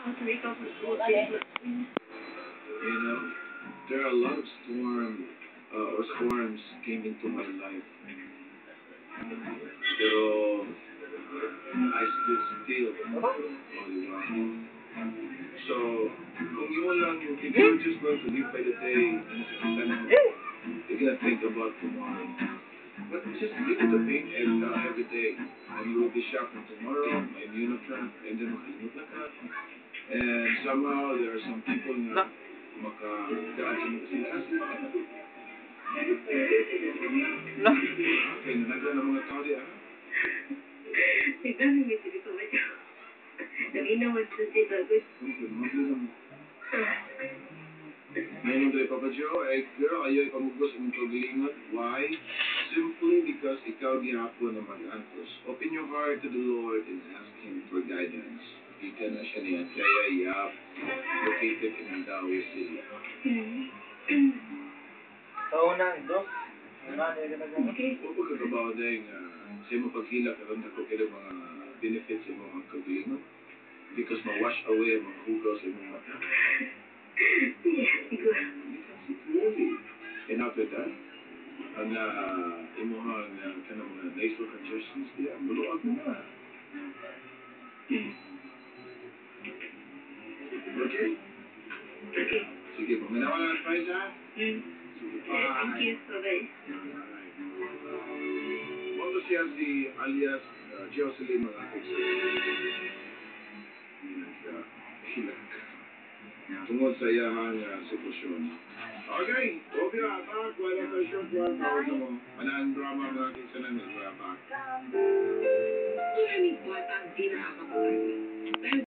You know, there are a lot of storms came into my life. Pero I stood still. Oh, di ba? So, kung yun lang, if you're just going to live by the day, nasakitan mo, you're gonna think about tomorrow. But just live the day every day. And you will be shocked na tomorrow, may yun ka, and then makalimut na ka. And somehow, there are some people na makadaan sa mga kasing-kasing. Okay, nanaga ng mga tao diya. Nagdami may dito ba siya? Dami naman sa dito. Ngayon tayo, Papa Joe, girl, ayaw ipamugos ang paglingon. Why? Simply because ikaw gihapon na mag-antos. Open your heart to the Lord and ask Him for guidance. Ika na siya niya, kaya Yap, located in Mandawi City. Taunang, Dok. Okay. Huwag pagkakabaw dahil sa iyong paghila karon ako kaya mga benefits sa mga kagalingon. Because ma-wash away ang mga hugaw sa iyong mata. Siguro. Really? And after that, ang imuhang kanang mga nasal congestions diya, muluag mo na. Okay? Okay. Sige, pangalawa na advice ha? Sige, bye. Thank you. Bye-bye. Moto siya si alias Jocelyn mga hilang tungod sa iyahang sitwasyon. Okay, okay na, back. Wala sa short one. Tawag mo. Manaan drama mga kinsa na nag-back. Maraming bata ang di nakakapangarap.